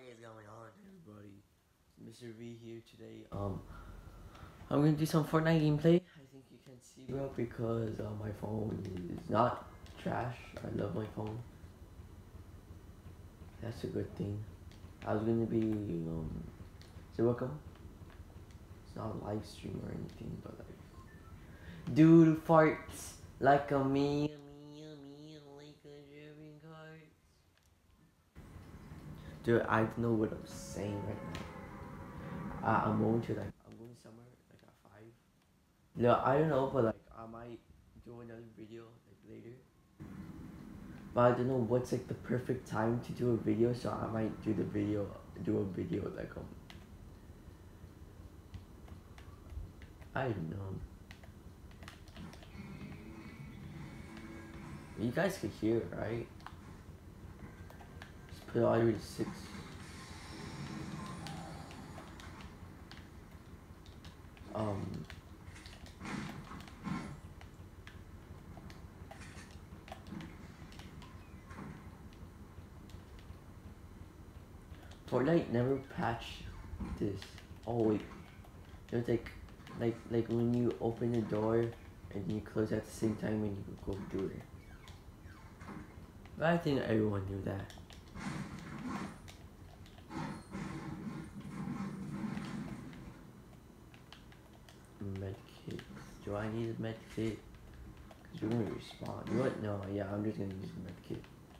is going on, everybody? It's Mr. V here today. I'm gonna do some Fortnite gameplay. I think you can see well because my phone is not trash. I love my phone. That's a good thing. I was gonna be so welcome. It's not a live stream or anything, but like, dude farts like a me like a German card. Dude, I don't know what I'm saying right now. I'm going somewhere like at 5. No, I don't know, but like I might do another video like later. But I don't know what's like the perfect time to do a video, so I might do a video like I don't know. You guys could hear, right? Just put already 6. Um. Fortnite never patched this. Oh wait, there's like when you open the door and you close at the same time when you go through it. But I think everyone knew that. Medkit. Do I need a medkit? Cause you're gonna respawn. You know what? No, yeah, I'm just gonna use a medkit.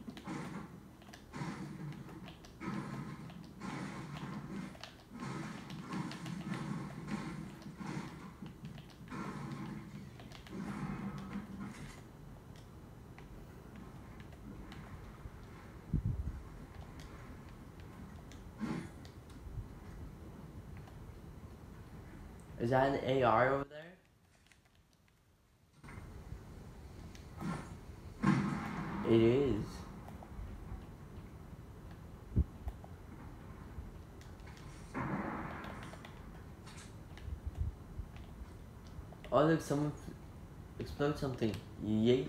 Is that an AR over there? It is. Oh look, someone explode something. Yay.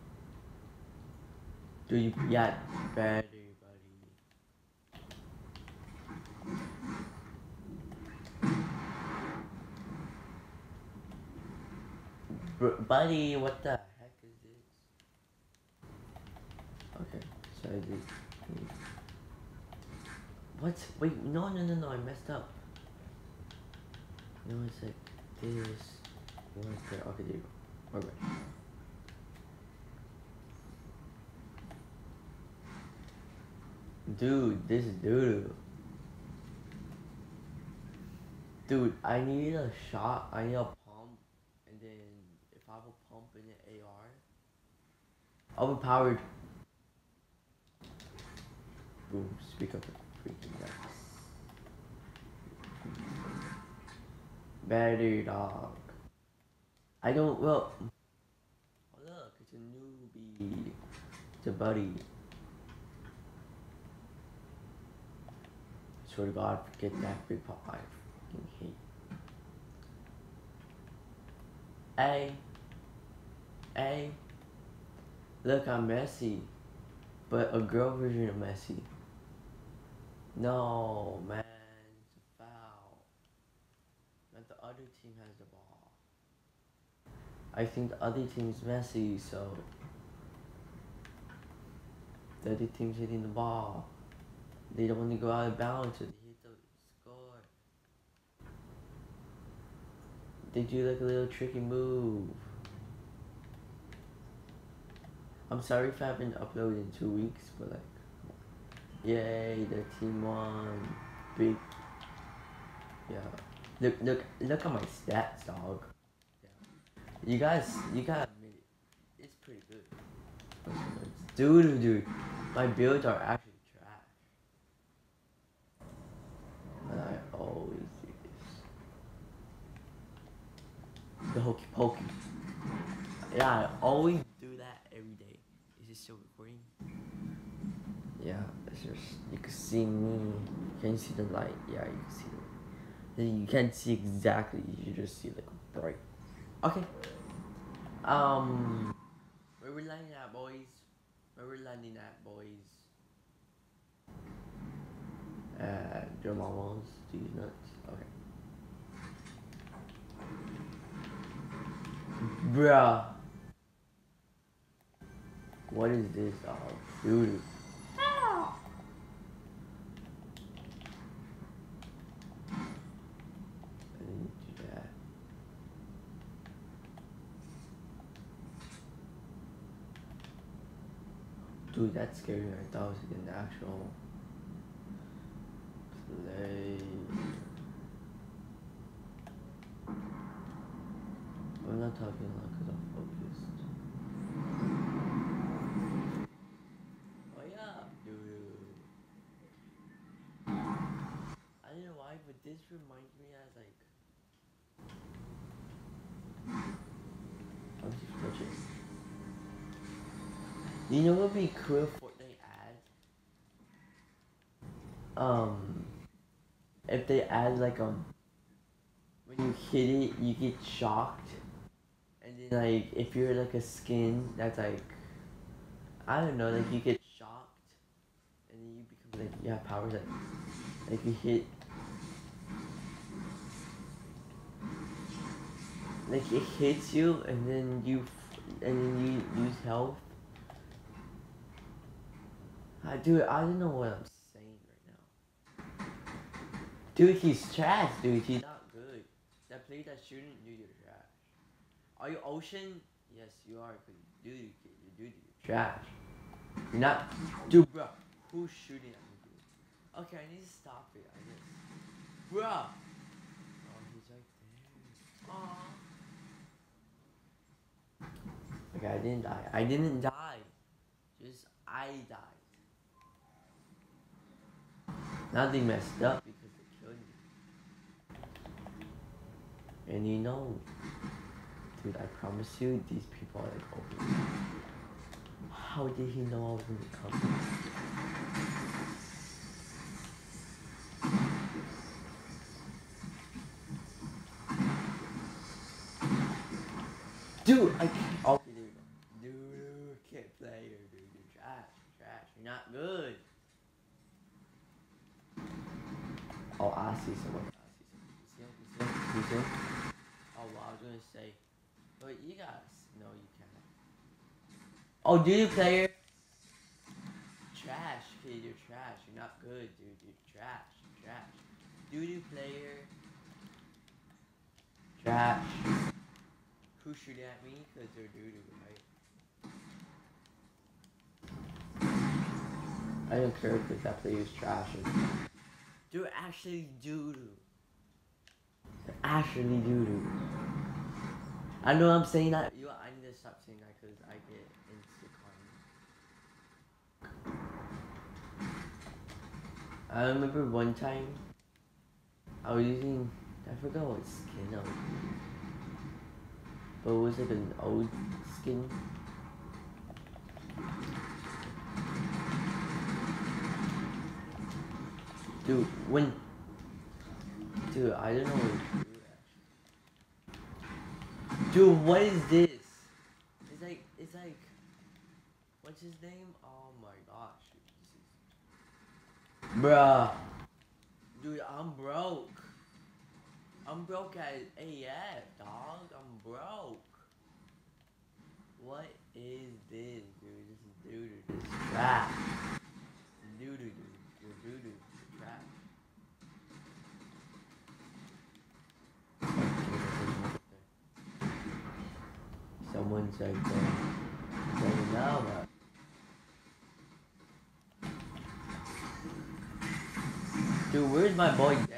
Do you yeah, better buddy, what the heck is this? Okay, so I did. What? Wait, no, I messed up. No, it's like this. One there. Okay, there you go. Okay. Dude, this is doo. Dude, I need a shot. I need a pump, and then if I have a pump and an AR, overpowered. Boom, speak up the freaking guy. Better dog. I don't, well, oh look, it's a newbie. It's a buddy. Swear to God, forget that big pop. I fucking hate. Hey, look, I'm Messi, but a girl version of Messi. No, man, it's a foul. But the other team has the ball. I think the other team is Messi, so the other team's hitting the ball. They don't want to go out of bounds, so they hit the score. They do like a little tricky move. I'm sorry if I haven't uploaded in 2 weeks, but like, yay, the team won. Big, yeah. Look at my stats, dog. Yeah. You gotta admit it. It's pretty good. Dude, my builds are actually trash. And I always do this. The hokey pokey. Yeah, I always do that every day. Is this still recording? Yeah, it's just, you can see me. Can you see the light? Yeah, you can see the light. You can't see exactly, you just see like bright. Okay. Where we landing at, boys? Where we landing at, boys? Your mom wants these nuts. Okay. Bruh. What is this, dog? Dude. I didn't do that. Dude, that's scary. I thought it was an actual play. I'm not talking loud because I'm focused. Oh yeah, dude. I don't know why, but this reminds me as like. I'm just watching. You know what would be cool if Fortnite add? If they add like when you hit it, you get shocked, and then like if you're like a skin that's like I don't know, like you get shocked, and then you become like you have powers like you hit, like it hits you, and then you lose health. Dude, I don't know what I'm saying right now. Dude, he's trash, dude. He's not good. That play that shouldn't do your trash. Are you Ocean? Yes, you are. Cause dude, you're trash. You're not, dude, bro. Who's shooting at me, dude? Okay, I need to stop it. I guess, bro. Oh, he's right there. Aw. Okay, I didn't die. I didn't die. Just I died. Now they messed up because they killed me. And you know, dude, I promise you, these people are like over. How did he know I was gonna come? Dude, I can't. Okay, there we go. Dude, can't play her, dude. You're trash. You're trash. You're not good. Oh, I see someone. I see someone. You see him? Oh, well, I was gonna say. But you guys. No, you can't. Oh, do you player? Trash, kid. You're trash. You're not good, dude. You're trash. You're trash. Doo-doo player. Trash. Who shoot at me? Because they're doo-doo, right? I don't care because that player is trash. They're actually doo-doo. They're actually doo-doo. I know I'm saying that. I need to stop saying that because I get instant karma. I remember one time I was using, I forgot what skin I was using, but it was like an old skin. Dude, I don't know what to do actually. Dude, what is this? It's like, what's his name? Oh my gosh. Bruh. Dude, I'm broke. I'm broke at AF, dog. I'm broke. What is this, dude? This is doo-doo. This is trash. Doo-doo, dude. You're doo-doo. You're trash. Someone's right there. Right now, bro. Dude, where's my boy dead?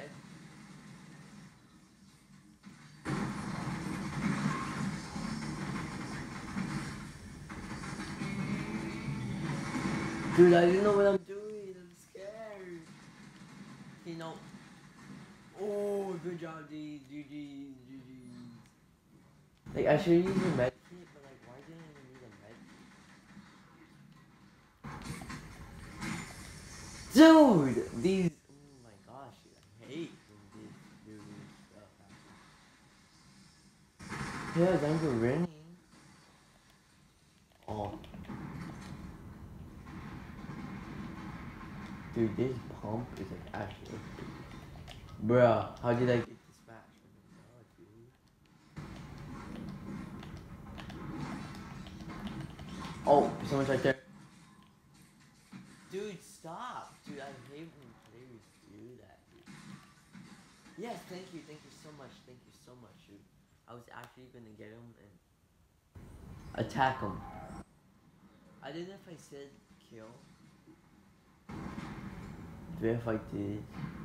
Dude, I didn't know what I'm doing. I'm scared. You know. Oh, good job, D. GG. Like, I should use a med kit, but like, why didn't I need a med kit? Dude, these. Oh my gosh, dude, I hate when these do stuff happen. Yeah, thank you, Rennie. Oh. Dude, this pump is like actually crazy. Bruh, how did I get this match? Oh, dude. Oh, someone's right there. Dude, stop. Dude, I hate when players do that, dude. Yes, thank you so much. Thank you so much, dude. I was actually gonna get him and attack him. I didn't know if I said kill. But if I did,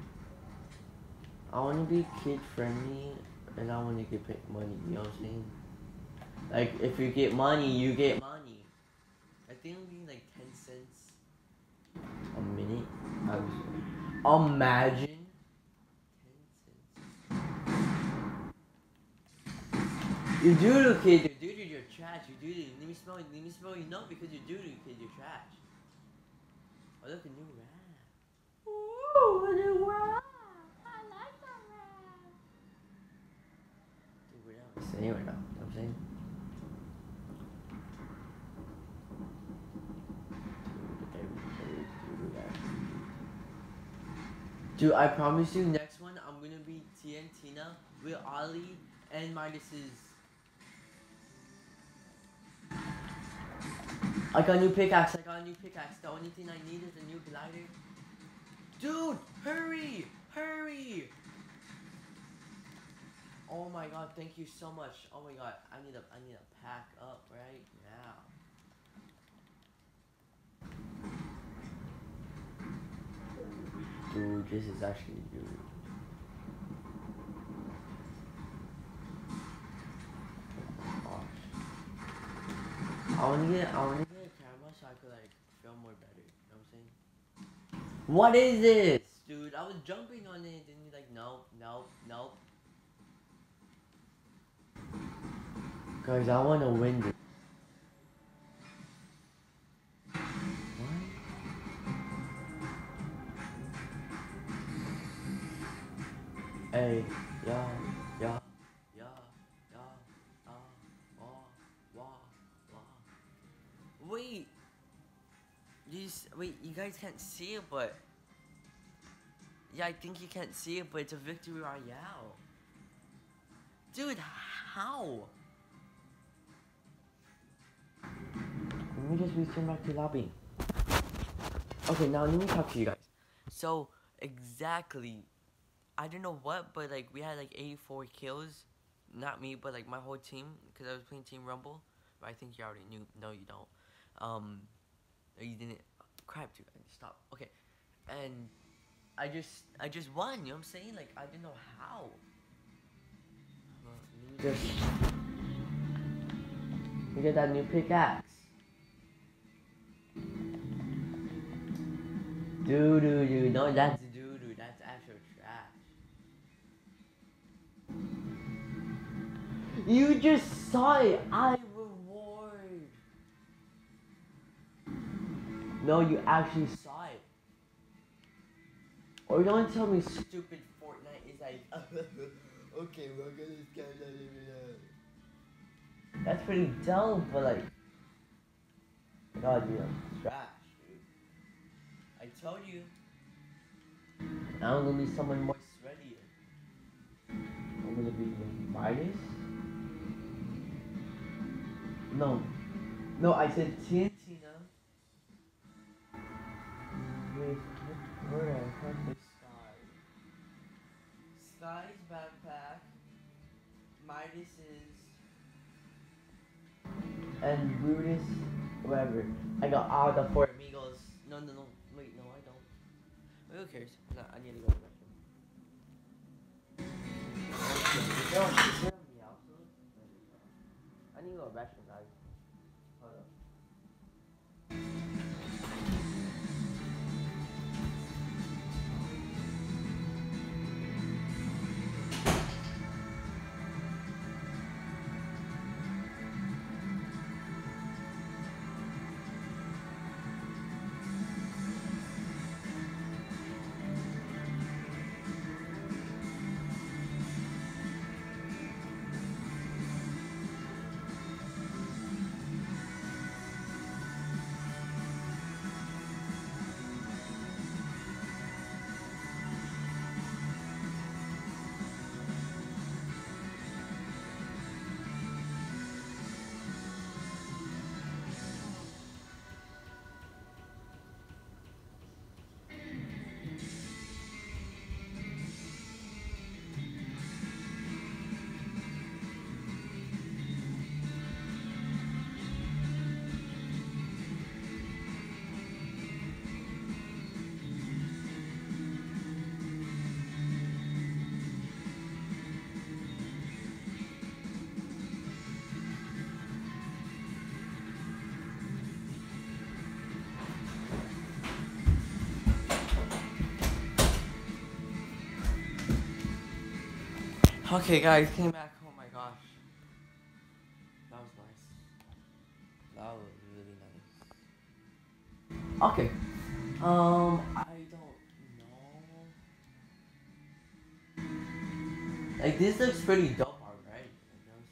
I want to be kid friendly and I want to get paid money, you know what I'm saying? Like, if you get money, you get money. I think it'll be like 10 cents a minute. I was imagine 10 cents. You doodle kid, you doodle, you're trash, you doodle. Let me smell you know because you doodle kid, you're trash. Oh look, a new rap. Ooh, a new rap. I like that rap. Dude, what am I saying right now? You know what I'm saying? Dude, I promise you, next one I'm gonna be TNTina with Ollie and Midas's. I got a new pickaxe. The only thing I need is a new glider. Dude, hurry! Hurry! Oh my god, thank you so much. Oh my god, I need to pack up right now. Dude, this is actually good. I wanna get a camera so I could like film more better. You know what I'm saying? What is this? Dude, I was jumping on it and you're like, nope. Guys, I wanna win this. What? Hey, yeah. Wait, wait, you guys can't see it, but yeah, I think you can't see it, but it's a victory royale. Dude, how? Let me just return back to lobby. Okay, now let me talk to you guys. So, exactly, I don't know what, but like, we had like 84 kills. Not me, but like my whole team, because I was playing Team Rumble. But I think you already knew. No, you don't. You didn't. Crap, dude. Stop. Okay. And I just won. You know what I'm saying? Like, I didn't know how. Let me get that new pickaxe. Doo-doo-doo. No, that's doo-doo. That's actual trash. You just saw it. I reward. No, you actually saw it. Or don't tell me stupid Fortnite is like, okay, we're gonna scan that even. That's pretty dumb, but like, God, dude, I'm trash, dude. I told you. Now I'm gonna be someone more sweatier. I'm gonna be Midas. No, I said Tintina. Where the heck is Sky? Sky's backpack. Midas is. And Brutus, whatever. I got all the four amigos. No. Wait, no, I don't. Wait, who cares? No, I need to go to the restroom. I need to go to the restroom, guys. Hold up. Okay, guys, came back. Oh my gosh, that was nice. That was really nice. Okay. I don't know. Like this looks pretty dope already. You know what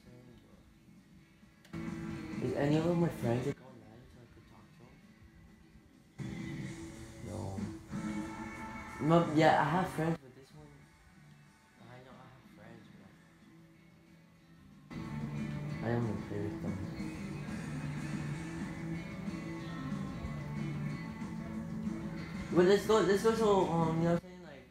I'm saying? Is any of my friends like online so I could talk to them? No. No. Yeah, I have friends, but this one, I know I have friends, but I don't want to play with them. But let's go to you know what I'm saying, like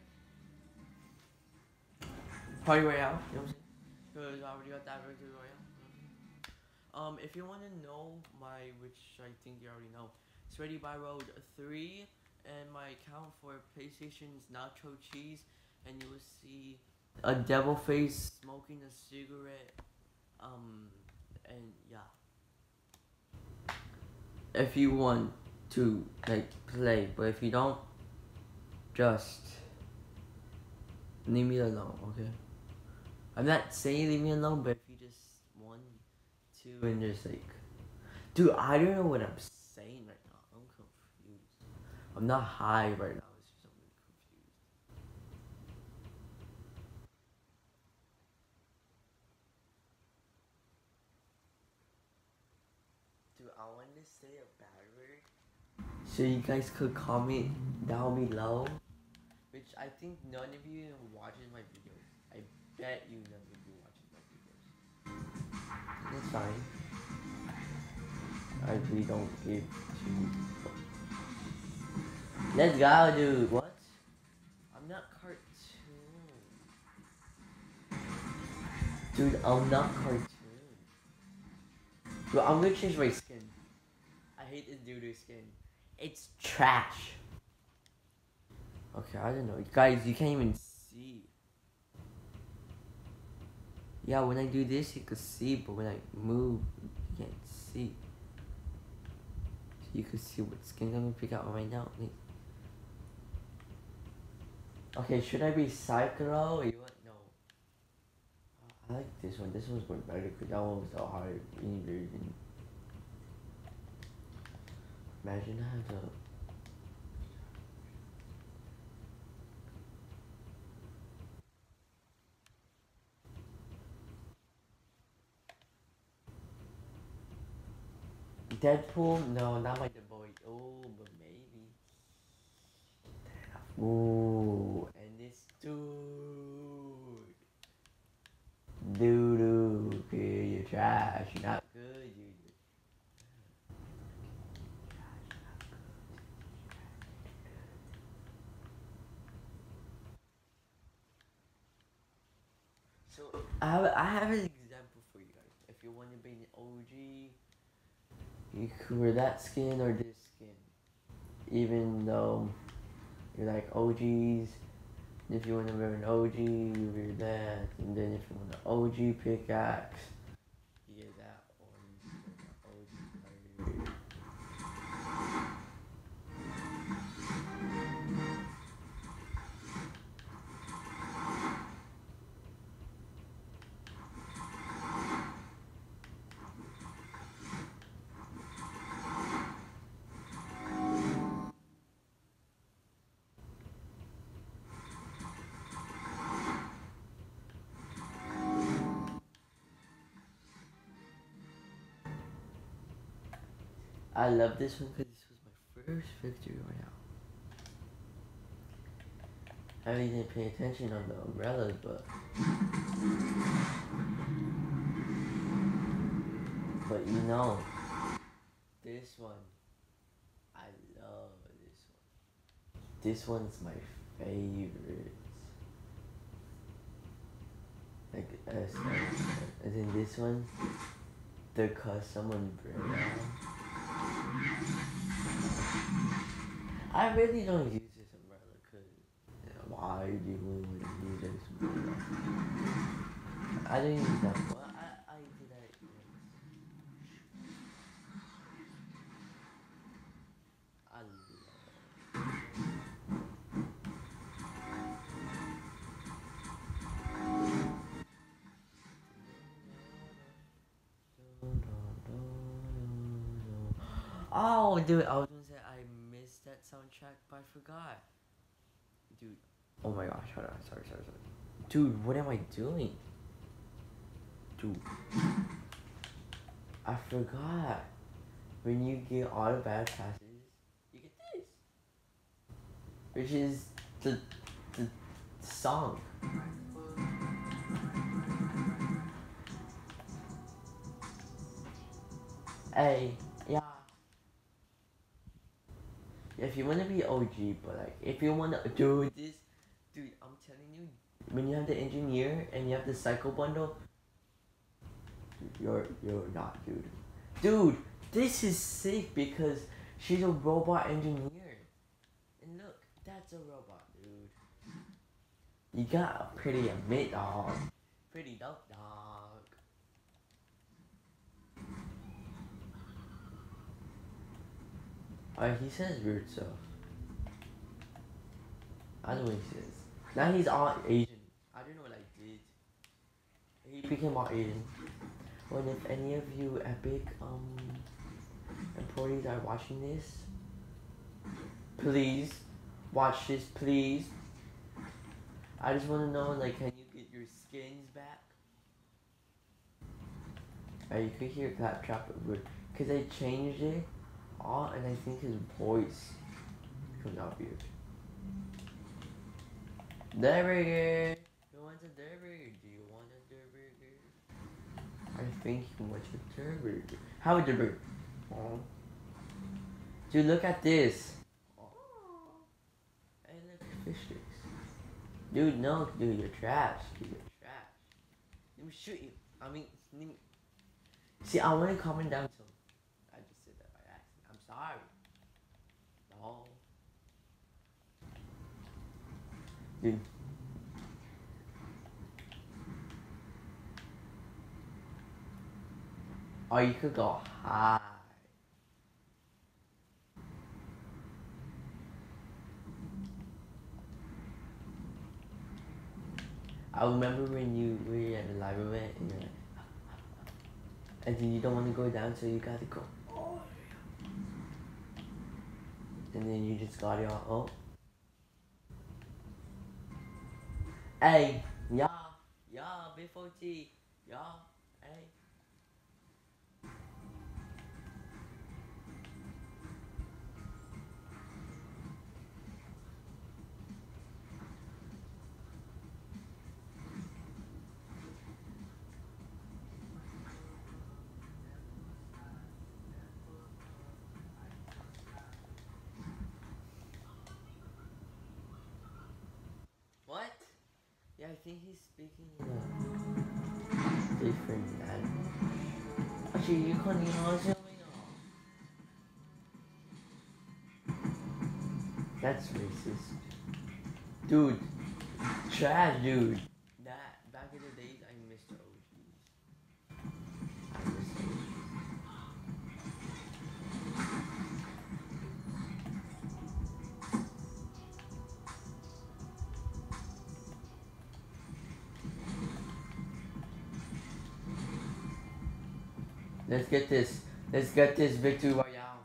Party Royale. You know what I'm saying? Because I already got that Victory Royale. You know what I'm saying? If you want to know my, which I think you already know, it's Ready by Road 3, and my account for PlayStation is Nacho Cheese, and you will see a devil face smoking a cigarette. And yeah, if you want to like play, but if you don't, just leave me alone, okay? I'm not saying leave me alone, but if you just want to and just like, dude, I don't know what I'm saying right now. I'm confused. I'm not high right now. It's just I'm really confused. Dude, I want to say a bad word, so you guys could comment down below. Which I think none of you watches my videos. I bet you none of you watches my videos. That's fine. I really don't give two. Let's go, dude. What? I'm not cartoon. Dude, I'm not cartoon. Dude, I'm gonna change my skin. I hate this doo-doo skin. It's trash. Okay, I don't know. Guys, you can't even see. Yeah, when I do this, you can see, but when I move, you can't see. So you can see what skin I'm gonna pick out right now. Okay, should I be Psycho? You want no? I like this one. This one's more better because that one was the hard version. Imagine I have the. Deadpool? No, not like the boy. Oh, but maybe. Ooh, and this dude. Doo doo, you're trash. You're not good, dude. So I have an example for you guys. If you want to be an OG, you could wear that skin or this skin. Even though you're like OGs, if you want to wear an OG, you wear that. And then if you want an OG pickaxe, you get that. Or you get an OG blade. I love this one because this was my first victory royale. I really didn't pay attention on the umbrellas, but you know, this one, I love this one. This one's my favorite. Like and then this one, the custom umbrella. I really don't use this umbrella because why do you want to use this umbrella? I don't use that. Well, I did that. I Oh, dude, I was gonna say I missed that soundtrack, but I forgot. Dude, oh my gosh, hold on, sorry. Dude, what am I doing? Dude, I forgot. When you get all the battle passes, you get this. Which is the song. Hey, yeah. If you wanna be OG, but like, if you wanna do this, dude, I'm telling you, when you have the engineer and you have the cycle bundle, dude, you're not, dude. Dude, this is sick because she's a robot engineer. And look, that's a robot, dude. You got a pretty admit, dog. Pretty dope, dog. Alright, he says weird stuff. I know what he says. Now he's all Asian. I don't know what I did. He became all Asian. Well, if any of you Epic employees are watching this, please watch this, please. I just want to know, like, can you get your skins back? You could hear Claptrap, because they changed it all, and I think his voice comes out weird. Durburger! Who wants a Durburger? Do you want a Durburger? I think he wants a Durburger. How a Durburger? Oh. Dude, look at this. Oh. Hey, look, fish sticks. Dude, no, dude, you're trash. Dude, you're trash. Let me shoot you. I mean, see, I want to comment down to him. I just said that by accident. I'm sorry. No. Dude. Or you could go high. I remember when you were at the library and you're like, and then you don't want to go down, so you gotta go. Oh. And then you just got it all. Oh. Hey, yeah, before T, yeah, hey. What? Yeah, I think he's speaking different language. Actually, you can't even answer me now. That's racist. Dude, trash, dude. That, back in the days, I missed the OGs. I miss the OGs. Let's get this. Let's get this victory royale.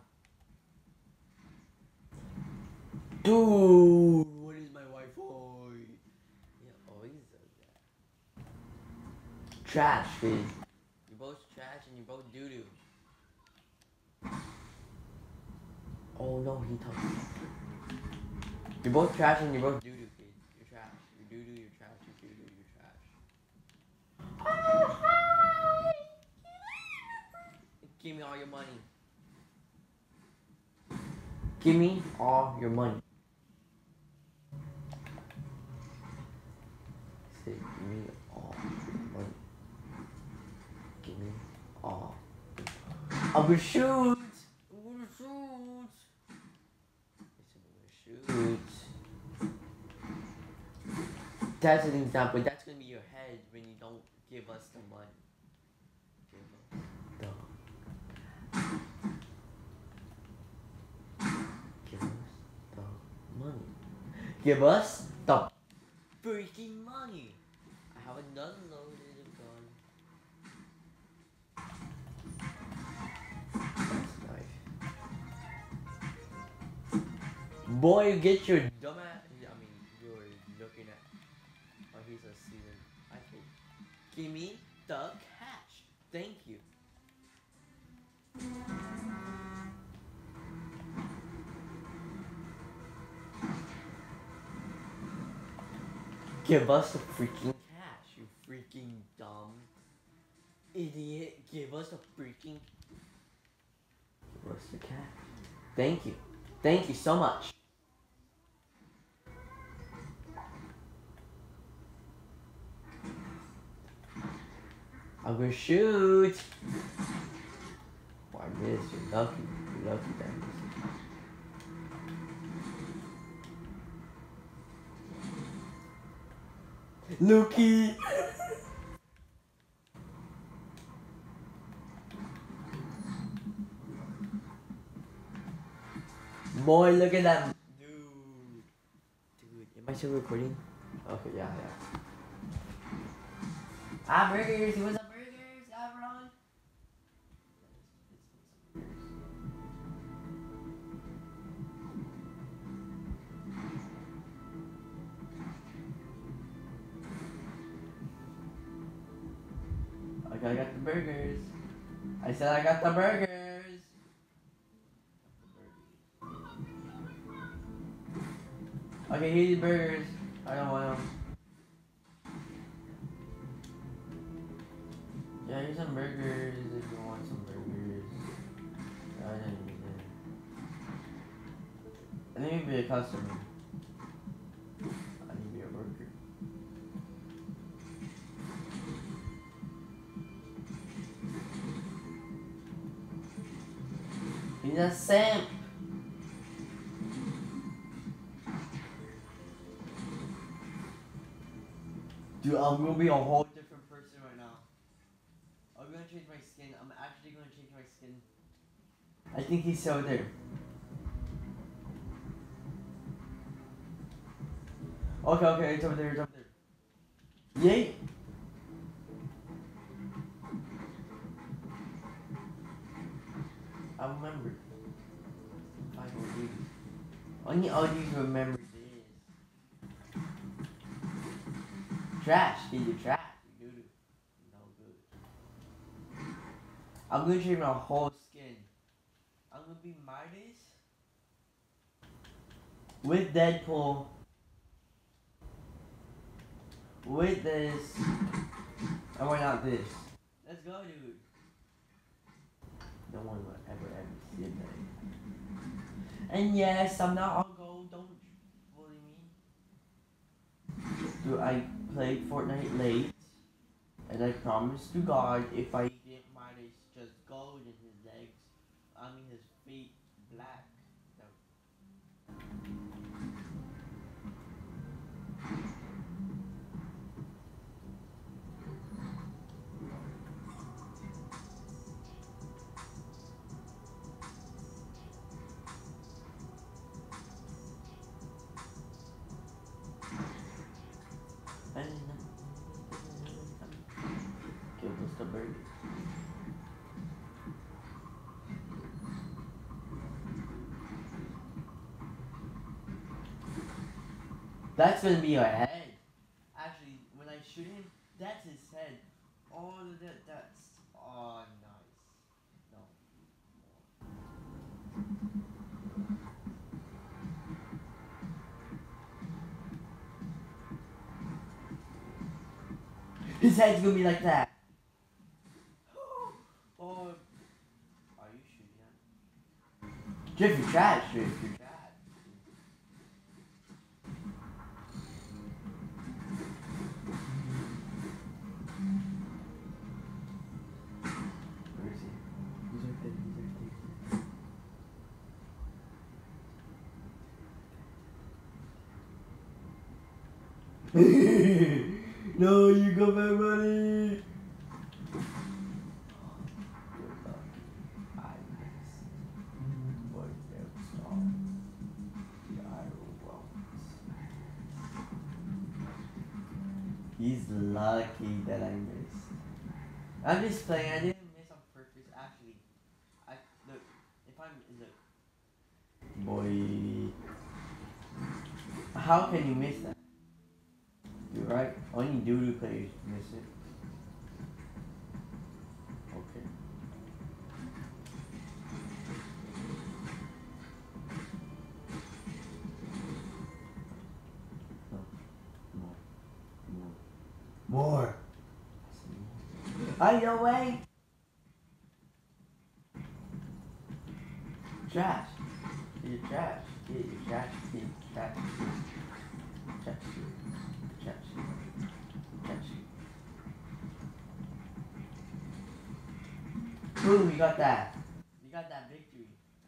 Dude, what is my Wi-Fi? Yeah, always does that. Trash, dude. You're both trash and you're both doo-doo. Oh no, he talks. You're both trash and you're both doo-doo, kid. You're trash. You're doo-doo, you're trash, you're doo-doo, you're trash. Oh, hi! Give me all your money. Give me all your money. Say, give me all your money. Give me all. I'm gonna shoot! I'm gonna shoot! Listen, I'm gonna shoot. That's an example. That's gonna be your head when you don't give us the money. Give us the freaking money. I have another loaded gun. That's nice. Boy, get your dumb ass. I mean, you're looking at. Oh, he's a season. I think. Give me the cash. Thank you. Give us the freaking cash, you freaking dumb idiot. Give us the freaking. Give us the cash. Thank you. Thank you so much. I'm gonna shoot. Oh, I missed. You're lucky. You're lucky that I missed. Lukey! Boy, look at that. Dude. Dude, am I still recording? Okay, yeah. Ah, burgers! You want some burgers, everyone? Okay, I got the burgers. I said I got the burgers. Okay, here's the burgers. I don't want them. Yeah, here's some burgers if you want some burgers. I didn't need it. I need to be a customer. I need to be a worker. He's a simp. Dude, I'm gonna be a whole different person right now. I'm gonna change my skin. I'm actually gonna change my skin. I think he's still there. Okay, it's over there, Yay! I remember. Only all you remember this. Trash, you trash, you doo-doo. No good. I'm gonna change my whole skin. I'm gonna be Midas with Deadpool. With this. And why not this? Let's go, dude. No one will ever see that. And yes, I'm not on gold. Don't bully me. Dude, I played Fortnite late. And I promise to God, if I get Midas just gold in his legs, I mean his feet black. No. Give us the burger. That's gonna be your head. Actually, when I shoot him, that's his head. Oh, that's. Oh, nice. No. His head's gonna be like that. Oh. Are you shooting at me? Drift, you're trash, Drift, you're trash. Where is he? He's right there, No, you got my money. He's lucky that I missed. I'm just playing. I didn't miss on purpose. Actually, I look. If I'm look, boy. How can you miss that? You're right. Only doo-doo players miss it. Okay. No. More. I know way. Trash. You're trash. Yeah, you're trash. Yeah, trash. Trash. Trash. Trash. Boom, we got that. We got that victory.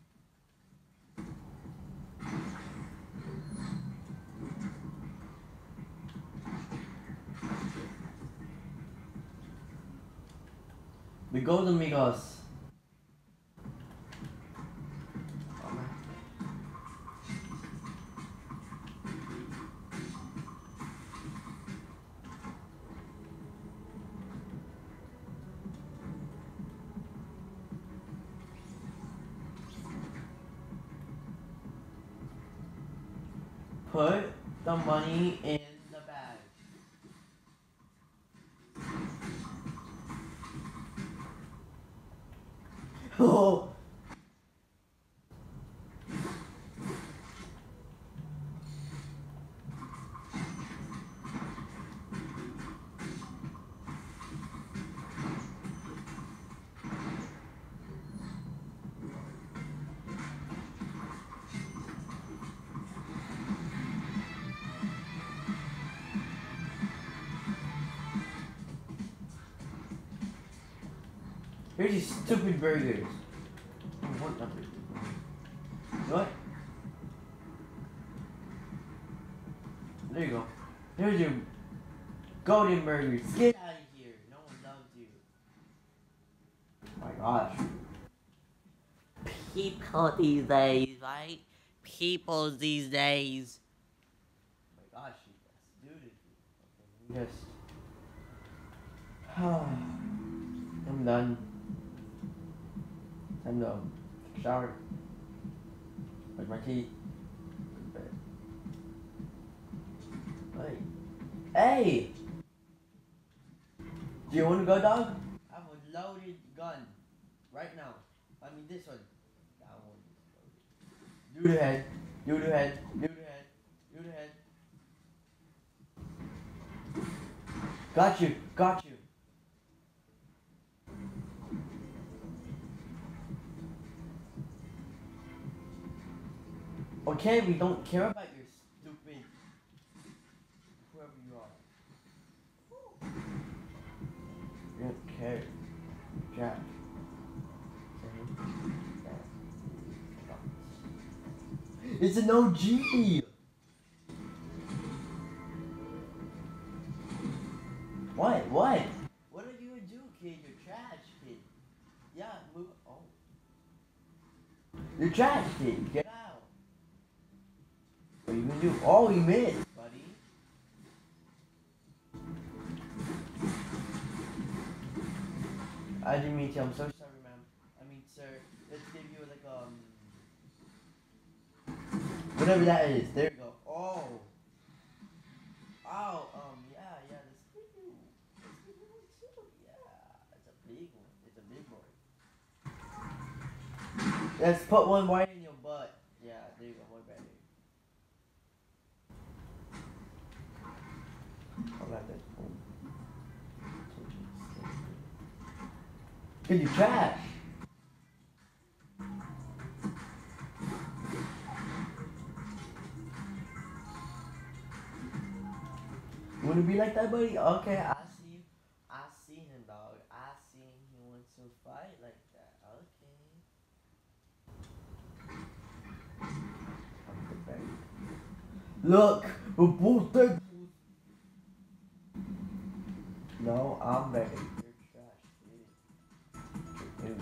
We go to Migos. Put the money in the bag. Oh. Here's these stupid burgers. What number? What? There you go. Here's your golden burgers. Get out of here. No one loves you. Oh my gosh. People these days, right? People these days. Oh my gosh, dude. Okay, let me just. I'm done. Time to shower. Brush my teeth. Go to bed. Hey! Do you want to go, dog? I have a loaded gun. Right now. I mean this one. That one is loaded. Do the head. Do the head. Do the head. Do the head. Got you. Got you. Okay, we don't care about your stupid whoever you are. We don't care. Jack. It's an OG! What? What? What are you gonna do, kid? You're trash, kid. Yeah, move. Oh. You're trash, kid. Get out. What are you gonna do? Oh, you missed, buddy. I didn't mean to. I'm so sorry, ma'am. I mean, sir. Let's give you like whatever that is. There you go. Oh. Oh. Yeah. Let's give you. Let's give you one too. Yeah. It's a big one. It's a big boy. Let's put one right in your butt. Yeah. There you go. One better. I'll let that. Cause you trash. You wanna be like that, buddy? Okay, I see you. I see him, dog. I see him. He wants to fight like that. Okay. Look, we're both dead. No, I'm ready. You're trash, dude.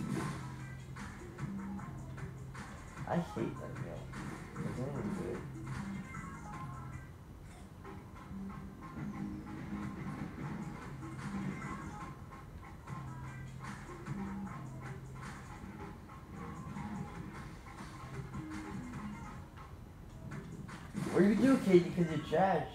I hate that meal. It's not even good. Where you do, Katie, because you're trash.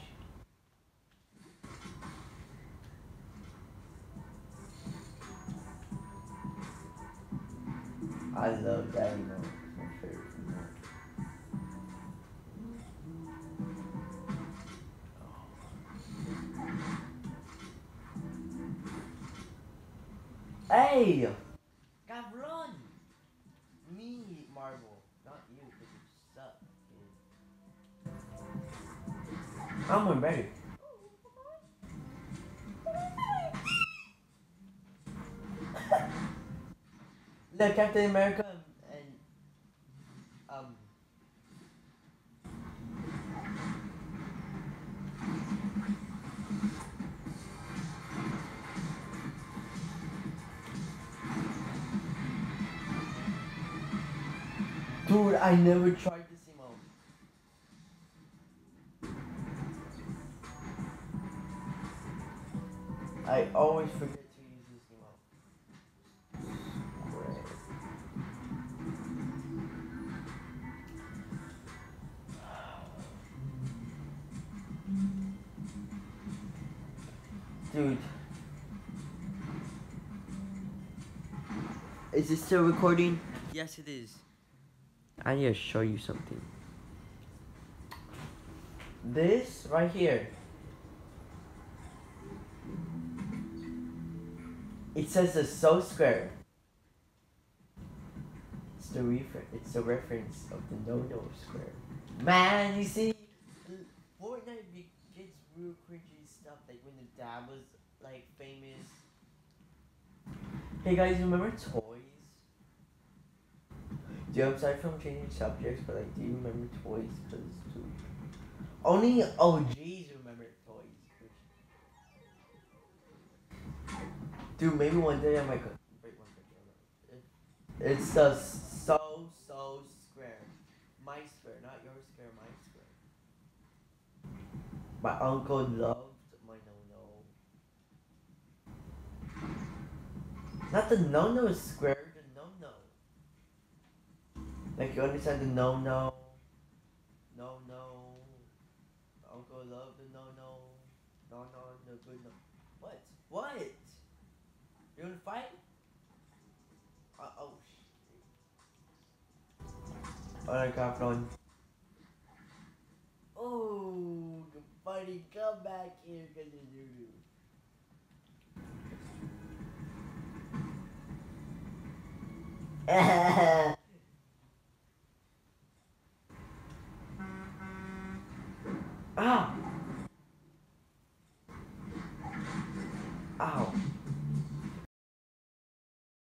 I love that emote. It's my favorite emote. Hey! Cabrón! Me, Marvel. Not you, because you suck, kid. I'm ready. Look, Captain America and dude, I never tried this emote. I always forget to use this emote. Dude. Is this still recording? Yes, it is. I need to show you something. This right here. It says the So Square. It's the reference of the No Square. Man, you see, Fortnite gets real cringy stuff. Like when the dab was like famous. Hey guys, remember toys? Dude, I'm sorry if I'm changing subjects, but like, do you remember toys? Cause dude, only OGs remember toys. Dude, maybe one day I might go. Wait one second. It's the So Square. My square, not your square, my square. My uncle loved my no. Not the no square, the no. Like you understand the no. Uncle loved the no. No, the good no. What? What? You wanna fight? Oh shit. Alright, Capron. Oh, buddy, come back here because of doo doo.